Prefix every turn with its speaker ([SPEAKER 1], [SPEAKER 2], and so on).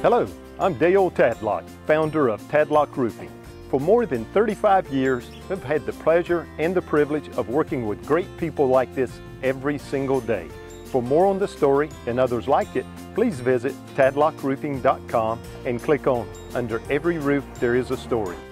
[SPEAKER 1] Hello, I'm Dale Tadlock, founder of Tadlock Roofing. For more than 35 years, I've had the pleasure and the privilege of working with great people like this every single day. For more on the story and others like it, please visit tadlockroofing.com and click on Under Every Roof There Is a Story.